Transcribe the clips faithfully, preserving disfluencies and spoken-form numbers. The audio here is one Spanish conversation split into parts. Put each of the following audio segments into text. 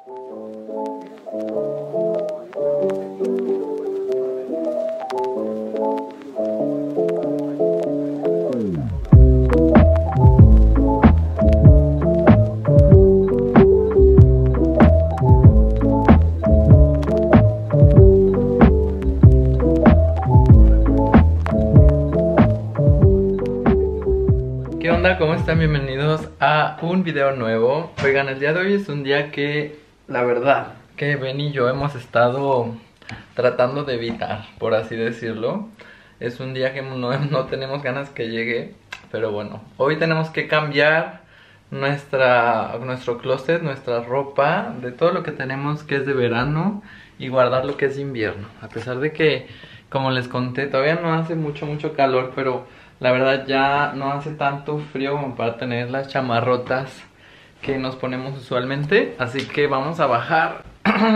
¿Qué onda? ¿Cómo están? Bienvenidos a un video nuevo. Oigan, el día de hoy es un día que, la verdad, que Ben y yo hemos estado tratando de evitar, por así decirlo. Es un día que no, no tenemos ganas que llegue, pero bueno, hoy tenemos que cambiar nuestra, nuestro closet, nuestra ropa, de todo lo que tenemos que es de verano y guardar lo que es de invierno. A pesar de que, como les conté, todavía no hace mucho, mucho calor, pero la verdad ya no hace tanto frío como para tener las chamarrotas que nos ponemos usualmente. Así que vamos a bajar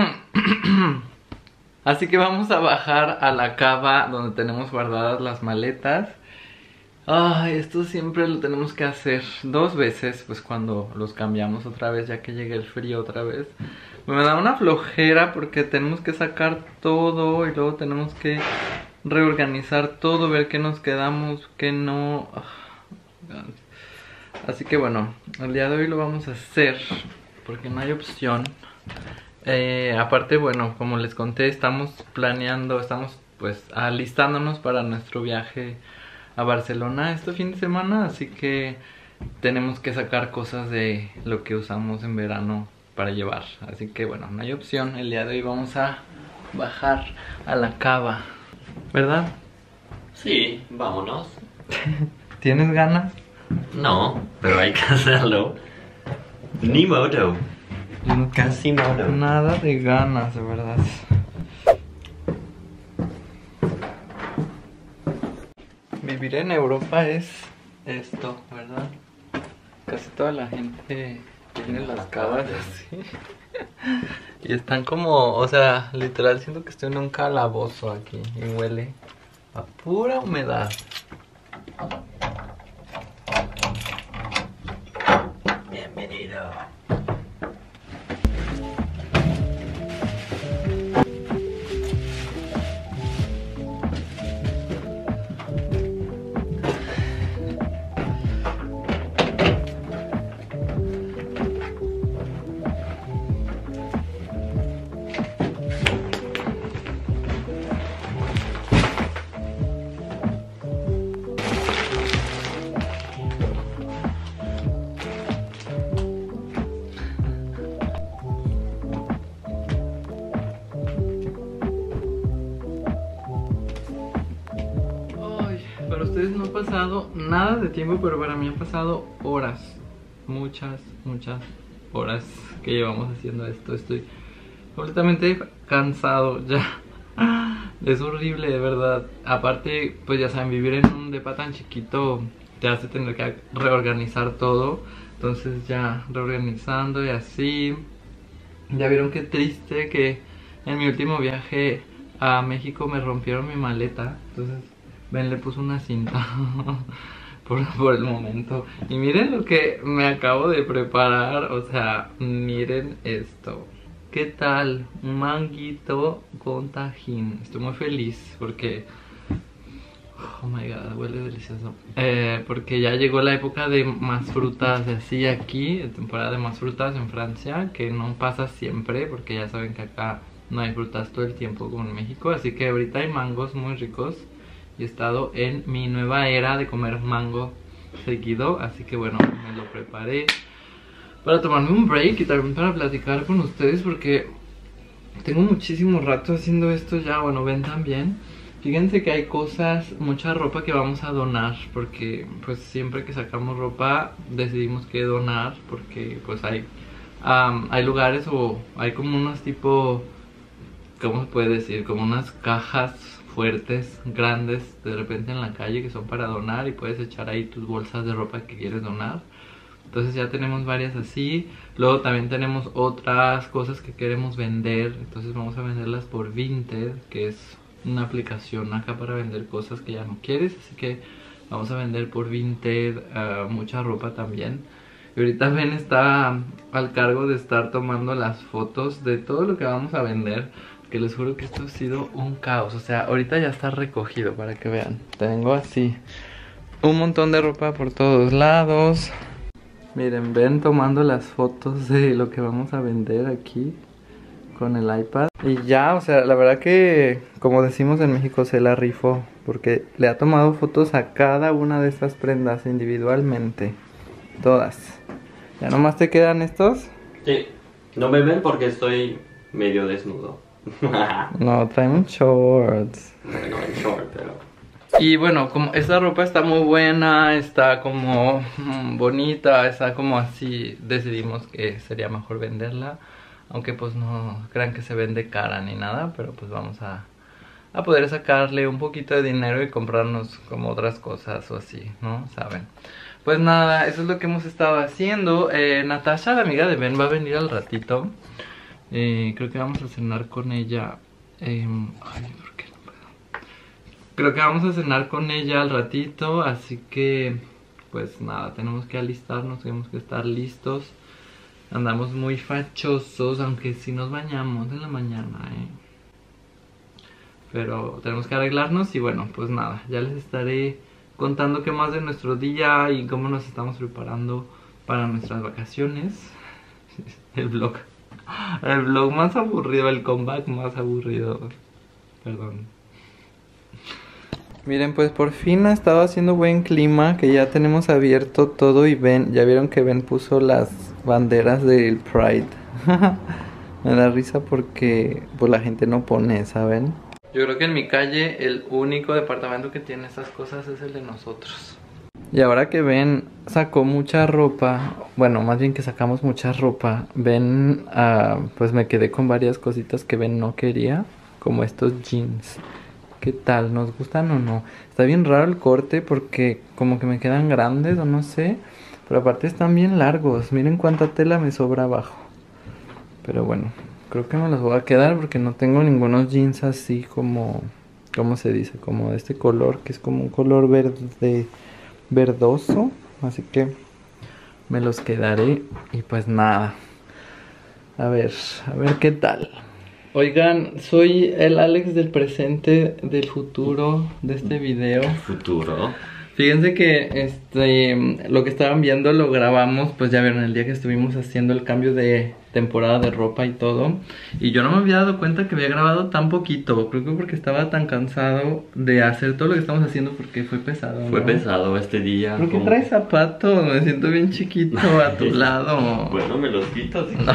Así que vamos a bajar a la cava donde tenemos guardadas las maletas. Ay, esto siempre lo tenemos que hacer dos veces, pues cuando los cambiamos otra vez, ya que llegue el frío otra vez. Me da una flojera porque tenemos que sacar todo y luego tenemos que reorganizar todo, ver qué nos quedamos, qué no. Así que bueno, el día de hoy lo vamos a hacer porque no hay opción. Eh, aparte, bueno, como les conté, estamos planeando, estamos pues alistándonos para nuestro viaje a Barcelona este fin de semana, así que tenemos que sacar cosas de lo que usamos en verano para llevar. Así que bueno, no hay opción. El día de hoy vamos a bajar a la cava, ¿verdad? Sí, vámonos. ¿Tienes ganas? No, pero hay que hacerlo. Ni modo. Casi modo. Nada de ganas, de verdad. Vivir en Europa es esto, ¿verdad? Casi toda la gente tiene las cavas así. Y están como, o sea, literal siento que estoy en un calabozo aquí. Y huele a pura humedad. Bienvenido. Para ustedes no ha pasado nada de tiempo, pero para mí han pasado horas. Muchas, muchas horas que llevamos haciendo esto. Estoy completamente cansado ya. Es horrible, de verdad. Aparte, pues ya saben, vivir en un depa tan chiquito te hace tener que reorganizar todo. Entonces ya reorganizando y así. Ya vieron qué triste que en mi último viaje a México me rompieron mi maleta. Entonces Ben le puso una cinta por, por el momento. Y miren lo que me acabo de preparar. O sea, miren esto. ¿Qué tal? Un manguito con tajín. Estoy muy feliz porque... Oh my god, huele delicioso. eh, Porque ya llegó la época de más frutas así aquí. De temporada de más frutas en Francia. Que no pasa siempre porque ya saben que acá no hay frutas todo el tiempo como en México. Así que ahorita hay mangos muy ricos. Y he estado en mi nueva era de comer mango seguido. Así que bueno, me lo preparé para tomarme un break y también para platicar con ustedes, porque tengo muchísimo rato haciendo esto ya. Bueno, ven también. Fíjense que hay cosas, mucha ropa que vamos a donar, porque pues siempre que sacamos ropa decidimos que donar, porque pues hay, um, hay lugares o hay como unos tipo, ¿cómo se puede decir? Como unas cajas fuertes, grandes, de repente en la calle, que son para donar y puedes echar ahí tus bolsas de ropa que quieres donar. Entonces ya tenemos varias así. Luego también tenemos otras cosas que queremos vender. Entonces vamos a venderlas por Vinted, que es una aplicación acá para vender cosas que ya no quieres. Así que vamos a vender por Vinted uh, mucha ropa también. Y ahorita Ben está al cargo de estar tomando las fotos de todo lo que vamos a vender. Que les juro que esto ha sido un caos. O sea, ahorita ya está recogido para que vean. Tengo así un montón de ropa por todos lados. Miren, ven tomando las fotos de lo que vamos a vender aquí con el iPad. Y ya, o sea, la verdad que, como decimos en México, se la rifó. Porque le ha tomado fotos a cada una de estas prendas individualmente. Todas. ¿Ya nomás te quedan estos? Sí, no me ven porque estoy medio desnudo. No, traen shorts. No en short, pero... Y bueno, como esta ropa está muy buena, está como mm, bonita, está como así, decidimos que sería mejor venderla. Aunque pues no crean que se vende cara ni nada, pero pues vamos a, a poder sacarle un poquito de dinero y comprarnos como otras cosas o así, ¿no? ¿Saben? Pues nada, eso es lo que hemos estado haciendo. eh, Natasha, la amiga de Ben, va a venir al ratito. eh, Creo que vamos a cenar con ella. eh, Ay, ¿por qué no puedo? Creo que vamos a cenar con ella al ratito, así que pues nada, tenemos que alistarnos, tenemos que estar listos. Andamos muy fachosos, aunque sí nos bañamos en la mañana, ¿eh? Pero tenemos que arreglarnos y bueno, pues nada, ya les estaré contando qué más de nuestro día y cómo nos estamos preparando para nuestras vacaciones. El vlog, el vlog más aburrido, el comeback más aburrido. Perdón. Miren, pues por fin ha estado haciendo buen clima, que ya tenemos abierto todo y ven, ya vieron que Ben puso las banderas del Pride. Me da risa porque pues la gente no pone, ¿saben? Yo creo que en mi calle el único departamento que tiene esas cosas es el de nosotros. Y ahora que Ben sacó mucha ropa, bueno, más bien que sacamos mucha ropa, Ben, uh, pues me quedé con varias cositas que Ben no quería, como estos jeans. ¿Qué tal? ¿Nos gustan o no? Está bien raro el corte porque como que me quedan grandes o no sé. Pero aparte están bien largos. Miren cuánta tela me sobra abajo. Pero bueno, creo que me los voy a quedar porque no tengo ningunos jeans así como... ¿Cómo se dice? Como de este color, que es como un color verde verdoso. Así que me los quedaré y pues nada. A ver, a ver qué tal. Oigan, soy el Alex del presente, del futuro de este video. Futuro. Fíjense que este lo que estaban viendo lo grabamos, pues ya vieron el día que estuvimos haciendo el cambio de temporada de ropa y todo. Y yo no me había dado cuenta que había grabado tan poquito. Creo que porque estaba tan cansado de hacer todo lo que estamos haciendo porque fue pesado, ¿no? Fue pesado este día. ¿Por qué como... traes zapatos? Me siento bien chiquito a tu lado. Bueno, me los quito si No.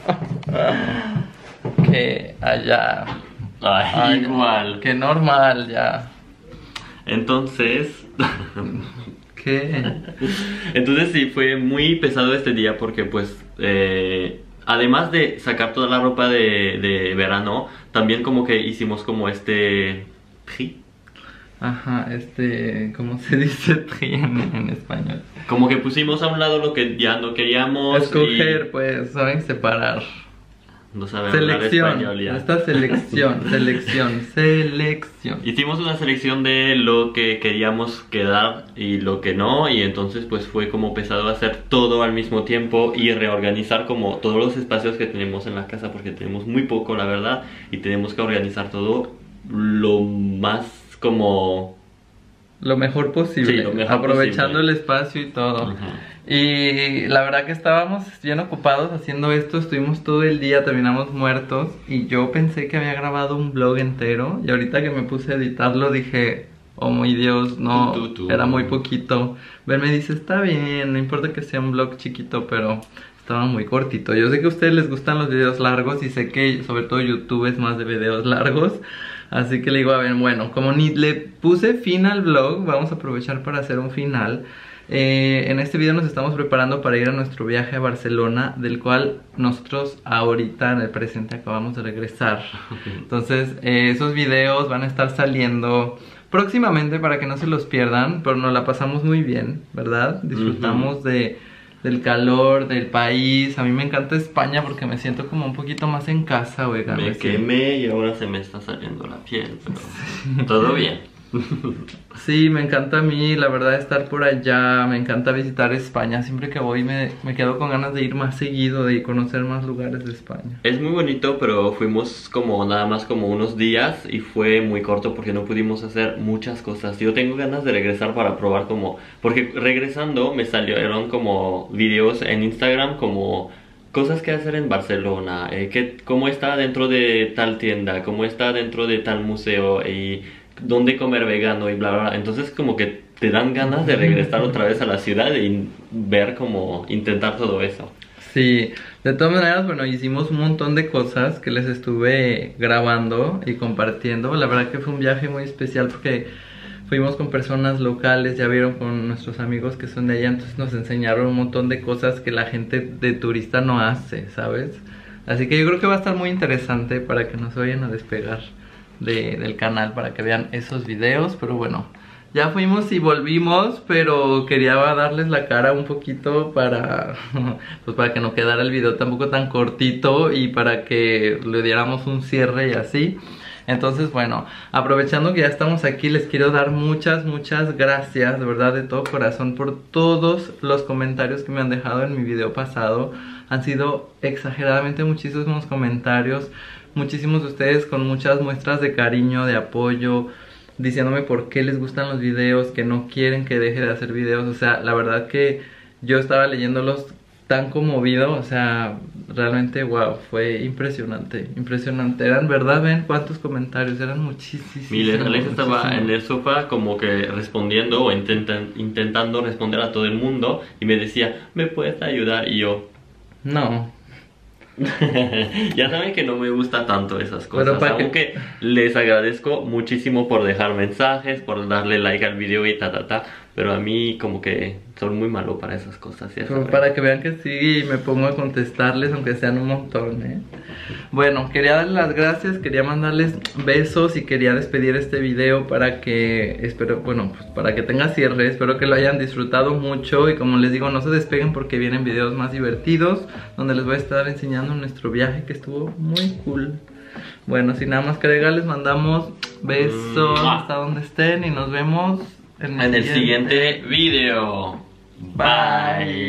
Que allá. Ay, Ay, igual. Que normal ya. Entonces... ¿Qué? Entonces sí, fue muy pesado este día porque pues... Eh, además de sacar toda la ropa de, de verano, también como que hicimos como este... tri. Ajá, este... ¿Cómo se dice tri en, en español? Como que pusimos a un lado lo que ya no queríamos. Escoger, y... pues, saben separar. No saben Selección, hablar español ya. esta selección, selección, selección. Hicimos una selección de lo que queríamos quedar y lo que no, y entonces pues fue como pesado hacer todo al mismo tiempo y reorganizar como todos los espacios que tenemos en la casa, porque tenemos muy poco, la verdad, y tenemos que organizar todo lo más como... Lo mejor posible, Sí, lo mejor aprovechando posible. el espacio y todo. Uh-huh. Y la verdad que estábamos bien ocupados haciendo esto, estuvimos todo el día, terminamos muertos. Y yo pensé que había grabado un vlog entero. Y ahorita que me puse a editarlo dije, oh mi Dios, no, Tú, tú, tú. era muy poquito. Ben me dice, está bien, no importa que sea un vlog chiquito, pero estaba muy cortito. Yo sé que a ustedes les gustan los videos largos y sé que sobre todo YouTube es más de videos largos. Así que le digo, a ver, bueno, como ni le puse fin al vlog, vamos a aprovechar para hacer un final. Eh, en este video nos estamos preparando para ir a nuestro viaje a Barcelona, del cual nosotros ahorita en el presente acabamos de regresar. Entonces eh, esos videos van a estar saliendo próximamente para que no se los pierdan, pero nos la pasamos muy bien, ¿verdad? Disfrutamos uh-huh. de, del calor, del país. A mí me encanta España porque me siento como un poquito más en casa, oigan. Me quemé y ahora se me está saliendo la piel, pero todo bien. Sí, me encanta a mí, la verdad, estar por allá, me encanta visitar España. Siempre que voy me, me quedo con ganas de ir más seguido, de conocer más lugares de España. Es muy bonito, pero fuimos como nada más como unos días y fue muy corto porque no pudimos hacer muchas cosas. Yo tengo ganas de regresar para probar como... Porque regresando me salieron como videos en Instagram como... Cosas que hacer en Barcelona, eh, que, cómo está dentro de tal tienda, cómo está dentro de tal museo y dónde comer vegano y bla bla bla. Entonces como que te dan ganas de regresar otra vez a la ciudad y ver cómo intentar todo eso. Sí, de todas maneras, bueno, hicimos un montón de cosas que les estuve grabando y compartiendo. La verdad que fue un viaje muy especial porque fuimos con personas locales, ya vieron, con nuestros amigos que son de allá, entonces nos enseñaron un montón de cosas que la gente de turista no hace, ¿sabes? Así que yo creo que va a estar muy interesante para que nos vayan a despegar de, del canal, para que vean esos videos. Pero bueno, ya fuimos y volvimos, pero quería darles la cara un poquito para, pues para que no quedara el video tampoco tan cortito y para que le diéramos un cierre y así. Entonces, bueno, aprovechando que ya estamos aquí, les quiero dar muchas, muchas gracias, de verdad, de todo corazón, por todos los comentarios que me han dejado en mi video pasado. Han sido exageradamente muchísimos comentarios, muchísimos de ustedes con muchas muestras de cariño, de apoyo, diciéndome por qué les gustan los videos, que no quieren que deje de hacer videos. O sea, la verdad que yo estaba leyéndolos tan conmovido, o sea, realmente wow, fue impresionante, impresionante. Eran, ¿verdad? Ven cuántos comentarios, eran muchísimos. Miles, Alex estaba en el sofá como que respondiendo o intentan, intentando responder a todo el mundo y me decía, ¿me puedes ayudar? Y yo, no. Ya saben que no me gusta tanto esas cosas, Pero para aunque que... les agradezco muchísimo por dejar mensajes, por darle like al video y ta ta ta, pero a mí como que soy muy malo para esas cosas, ya Pero para que vean que sí, me pongo a contestarles aunque sean un montón, ¿eh? Bueno, quería darles las gracias, quería mandarles besos y quería despedir este video para que, espero, bueno, pues para que tenga cierre. Espero que lo hayan disfrutado mucho y como les digo, no se despeguen porque vienen videos más divertidos donde les voy a estar enseñando nuestro viaje que estuvo muy cool. Bueno, sin nada más que agregar, les mandamos besos mm. hasta donde estén y nos vemos en el, en el siguiente video. Bye.